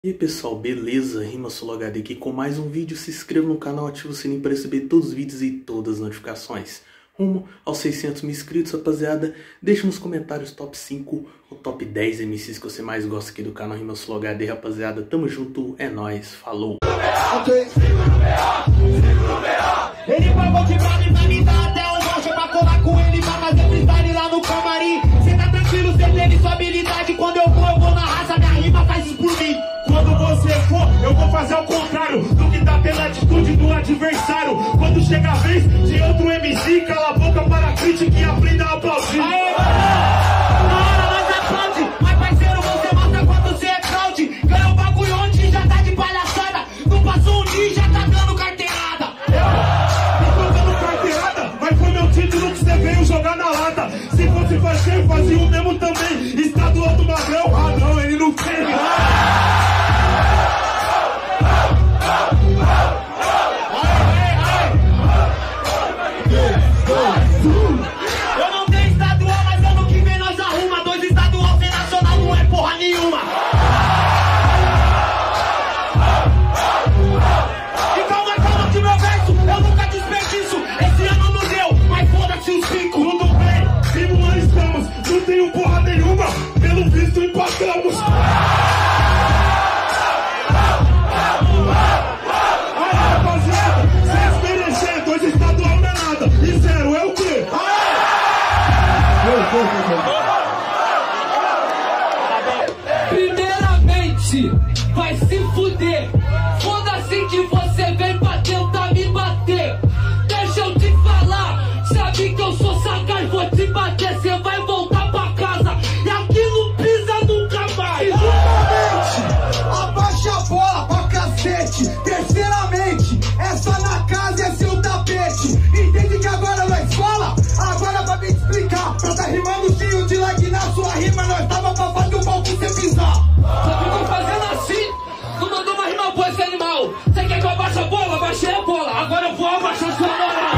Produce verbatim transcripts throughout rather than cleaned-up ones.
E aí pessoal, beleza? RimaSoloHD aqui com mais um vídeo. Se inscreva no canal, ative o sininho para receber todos os vídeos e todas as notificações. Rumo aos seiscentos mil inscritos, rapaziada. Deixa nos comentários top cinco ou top dez M Cs que você mais gosta aqui do canal RimaSoloHD, rapaziada. Tamo junto, é nóis, falou! Okay. Ele pagou de bravo e vai me dar até um rocha pra colar com ele, pra fazer freestyle lá no camarim. Cê tá tranquilo, cê teve sua habilidade. Quando eu vou, eu vou na raça, minha rima faz isso por mim. Quando você for, eu vou fazer o contrário do que tá pela atitude do adversário. Quando chega a vez de outro M C, cala a boca para a crítica e aprenda a aplaudir. Aê, na hora nós aplaude, mas parceiro, você mostra quanto você é fraude. Ganha o bagulho onde já tá de palhaçada. Não passou um dia e já tá dando carteirada. Eu tô dando carteirada, mas foi meu título que você veio jogar na lata. Se fosse fazer, fazia o mesmo também. Estadual do Magrão, ah não, ele não fez. Eu não tenho estadual, mas ano que vem nós arruma. Dois estadual sem nacional não é porra nenhuma. E calma, calma que meu verso eu nunca desperdiço. Esse ano não deu, mas foda-se os cinco. Tudo bem, se não estamos, não tenho porra nenhuma. Pelo visto empatamos. Primeiramente, vai se fuder. Foda-se que você vem pra tentar me bater. Deixa eu te falar, sabe que eu sou sagaz, vou te bater, cê vai voltar pra casa. E aqui não pisa nunca mais. Segundamente, abaixa a bola pra cacete. Terceiramente, é só na casa e é seu tapete. Entende que agora nós fala? Agora vai me explicar. Pra tá rimando cheio de like na sua rima, nós tava pra fazer o mal pra você pisar. Só ficou fazendo assim, não mandou uma rima boa esse animal. Você quer que eu abaixe a bola? Abaixei a bola, agora eu vou abaixar sua moral.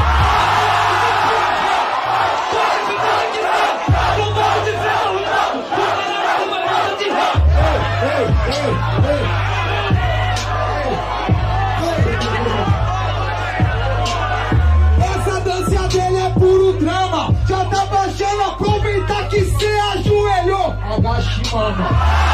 Pode ficar aqui, não vou de ferro, não. O caralho vai mandar de ré. Ei, ei, ei. Essa dança dele é puro drama. Já tá baixando, aproveitar que cê ajoelhou. Agache, mano.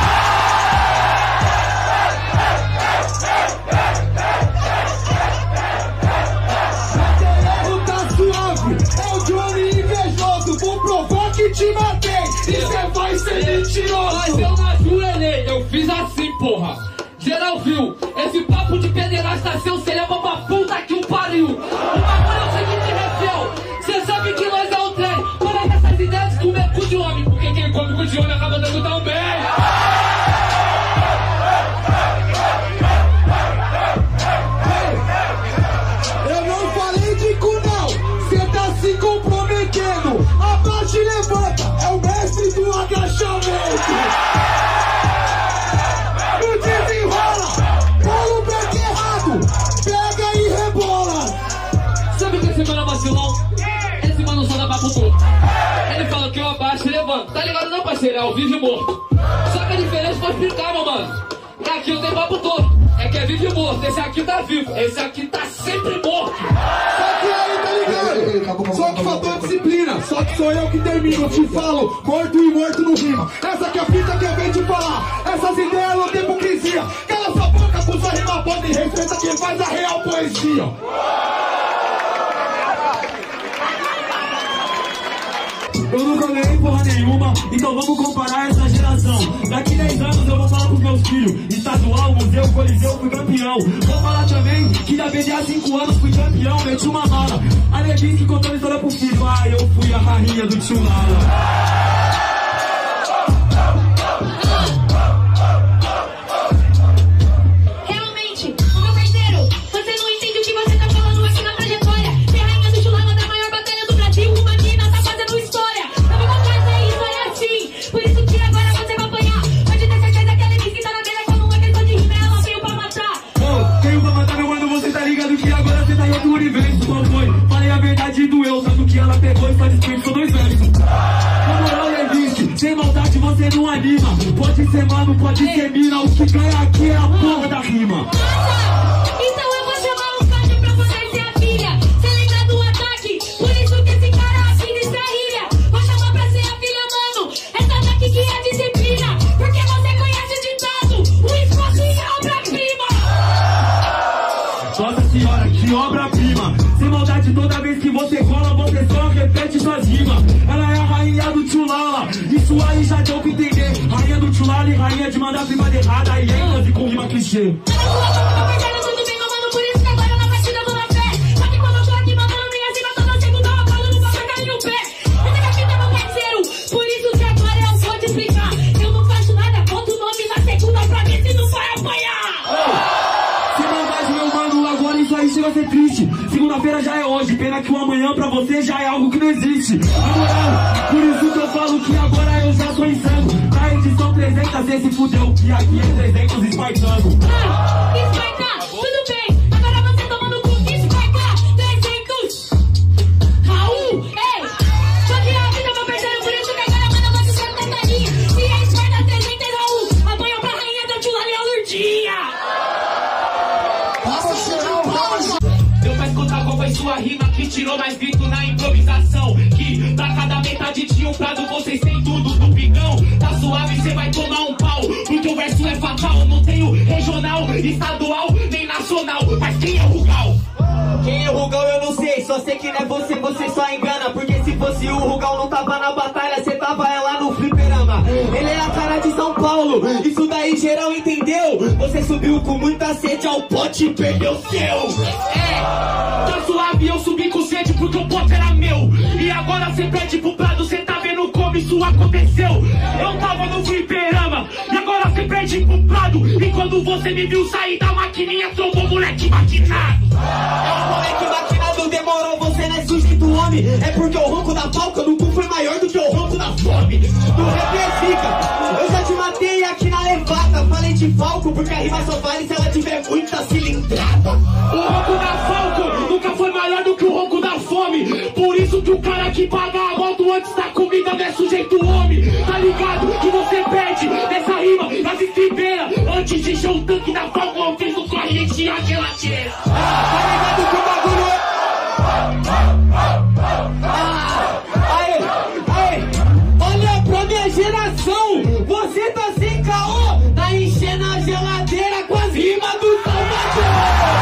É o Johnny invejoso, vou provar que te matei e cê vai ser mentiroso. Mas eu não ajoelhei, eu fiz assim, porra. Geral viu, esse papo de pederasta seu, cê leva pra puta que o pariu. O bagulho é o seguinte, refiel, cê sabe que nós é o trem. Para essas ideias de comer cu de homem, porque quem come cu de homem acaba dando tão bem. Eu não falei de cu não, cê tá se comprometendo. Abaixa e levanta, é o mestre do agachamento. No desenrola, bola o break errado, pega e rebola. Sabe que esse mano é vacilão? Esse mano só dá papo todo. Ele fala que eu abaixo e levanto. Tá ligado não, parceiro? É ao vivo e morto. Só que a diferença pra explicar, meu mano. É aqui eu tenho papo todo. É que é vivo e morto. Esse aqui tá vivo. Esse aqui tá sempre morto. Só que aí, tá ligado? Só que faltou disciplina. Só que sou eu que termino. Eu te falo, morto e morto no rima. Essa que é a fita que eu venho te falar. Essas ideias não tem hipocrisia. Cala sua boca, puxa rima pode e respeita quem faz a real poesia. Eu nunca ganhei porra nenhuma, então vamos comparar essa geração. Daqui dez anos eu vou falar pros meus filhos: estadual, museu, coliseu, fui campeão. Vou falar também que da B D há cinco anos fui campeão, meti uma mala. A Levinsky contando história pro filho: ah, eu fui a rainha do tio Lala. Falei a verdade do eu, tanto que ela pegou e faz despeito, sou dois anos. Na moral, Levinsky, sem maldade você você não anima. Pode ser mano, pode ser mina, o que ganha aqui é a porra da rima. Nossa, então eu vou chamar o Fábio pra poder ser a filha. Cê lembra do ataque? Por isso que esse cara aqui distraíra. Vou chamar pra ser a filha, mano. Essa daqui que é disciplina. Porque você conhece o ditado, o esforço é obra-prima. Nossa senhora, que obra-prima. Sem maldade, toda vez que você cola, você só repete suas rimas. Ela é a rainha do Tchulala, isso aí já deu pra entender. Rainha do Tchulala e rainha de mandar prima errada. E ênfase com rima clichê. Vai ser triste, segunda-feira já é hoje. Pena que o amanhã pra você já é algo que não existe. Na moral, por isso que eu falo que agora eu já sou insano. Na edição trezentos cê se fudeu, que aqui é trezentos espartano. Ah, Esparta, tudo bem. Agora você tomando cu, Esparta, trezentos. Raul, ei, só que a vida, meu parceiro, por isso que agora manda você ser tentadinha. Se é Esparta, trezentos, Raul, apanha pra rainha da Tchulala e a Lurdinha. Deu pra escutar qual foi sua rima que tirou mais grito na improvisação. Que pra cada metade tinha um prado, vocês têm tudo do pigão. Tá suave, cê vai tomar um pau, porque o verso é fatal. Não tenho regional, estadual, nem nacional. Mas quem é o Rugal? Quem é o Rugal eu não sei, só sei que não é você, você só engana. Porque se fosse o Rugal não tava na batalha, cê tava é lá no fliperama. Ele é a cara de São Paulo, isso daí geral entendeu. Você subiu com muita sede ao pote e perdeu o seu. É, tá suave, eu subi com sede porque o pote era meu. E agora cê perde pro prado, cê tá vendo como isso aconteceu. Eu tava no fliperama, e agora cê perde pro prado. E quando você me viu sair da maquininha, trombou moleque maquinado. É o moleque maquinado, demorou, você não é sujeito homem. É porque o ronco da falca no cu foi maior do que o ronco da fome. Do rap é zica, eu já te matei aqui na levada. Falei de falco porque a rima só vale se ela tiver muita cilindrada. O ronco da falco nunca foi maior do que o ronco da fome. Por isso que o cara que paga a moto antes da comida não é sujeito homem. Tá ligado que você perde nessa rima nas estribeiras. Antes de encher o tanque da falco, eu fiz o corre e enchi a geladeira. Tá ligado que o bagulho é... Ah, aê, aê, olha pra minha geração, você tá sem caô, tá enchendo a geladeira com as rimas do Salvador.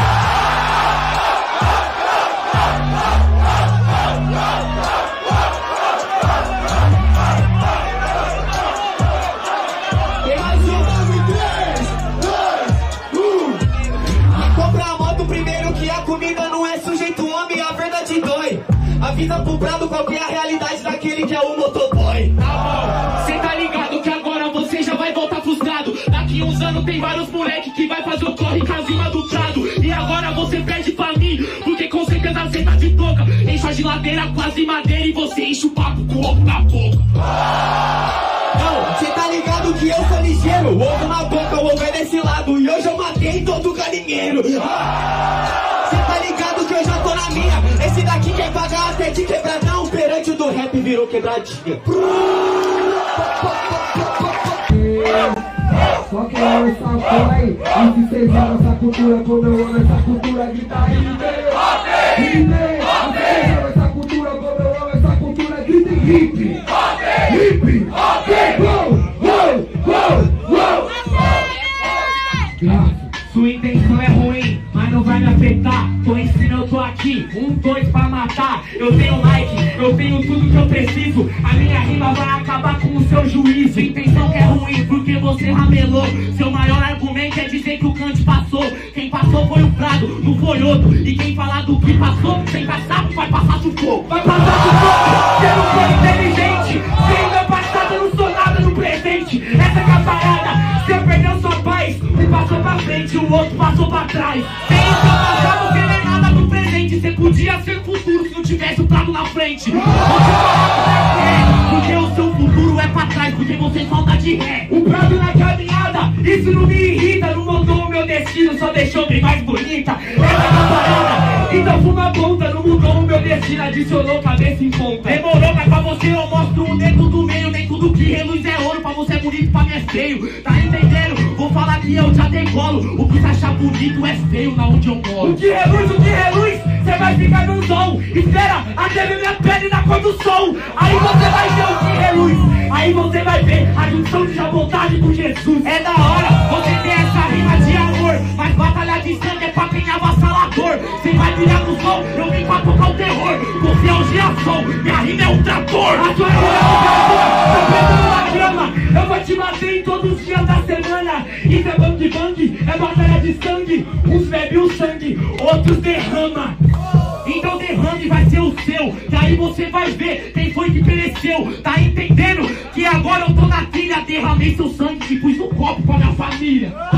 Tem mais uma, três, dois, um. Compra a moto primeiro que a comida não é sujeito homem, a verdade dói. A vida pro prado, qual que é a realidade daquele que é o motoboy? Tá bom, cê tá ligado que agora você já vai voltar frustrado. Daqui uns anos tem vários moleque que vai fazer o corre com a rima do prado. E agora você perde pra mim, porque com certeza cê tá de toca. Enche a geladeira com as rimadeiras e você enche o papo com o ovo na boca. Não, cê tá ligado que eu sou ligeiro, o ovo na boca, o ovo é desse lado. E hoje eu matei todo galinheiro. Cê tá ligado que eu já tô na minha. Esse daqui quer pagar até de quebradão. Perante o do rap virou quebradinha. Só que eu amo essa porra aí. E se vocês amam essa cultura, como eu amo essa cultura, grita aí, hip, hip. E se vocês amam essa cultura, como eu amo essa cultura, grita hip, hip, go, go, go, go. Sua intenção é ruim, mas não vai me afetar. Tô ensinando, eu tô aqui, um, dois pra matar. Eu tenho like, eu tenho tudo que eu preciso. A minha rima vai acabar com o seu juízo. Intenção que é ruim, porque você ramelou. Seu maior argumento é dizer que o Kant passou. Quem passou foi o Prado, não foi outro. E quem falar do que passou, sem passar, vai passar sufoco. Vai passar sufoco, você não foi inteligente. Sem meu passado, eu não sou nada no presente. Essa que é a parada, você perdeu sua paz. Um passou pra frente, o outro passou pra trás. Sem o seu passado, você não é nada no presente. Você podia ser futuro se não tivesse o Prado na frente. É, porque o seu futuro é pra trás, porque você falta de ré. O Prado na caminhada, isso não me irrita. Não mudou o meu destino, só deixou bem mais bonita. Essa é a parada, então fuma ponta. Não mudou o meu destino, adicionou cabeça em ponta. Demorou, mas pra você eu mostro o dedo do meio. Nem tudo que reluz é ouro, pra você é bonito pra mim é feio, tá entendendo? Vou falar que eu já decolo. O que você achar bonito é feio na onde eu moro. O que reluz, o que reluz, cê vai ficar no som. Espera até ver minha pele na cor do sol. Aí você vai ver o que reluz. Aí você vai ver a junção de vontade com Jesus. É da hora, você tem essa rima de amor, mas batalha de sangue é pra quem é avassalador. Cê vai virar no sol, eu vim pra tocar o terror. Você é o girassol, minha rima é um trator. A sua rima é um trator, tá pensando na grama. Eu vou te bater em todos os dias da semana. Isso é bang bang, é batalha de sangue. Uns bebe o sangue, outros derrama. Então derrame vai ser o seu, que aí você vai ver quem foi que pereceu. Tá entendendo? Que agora eu tô na trilha, derramei seu sangue e pus no copo pra minha família.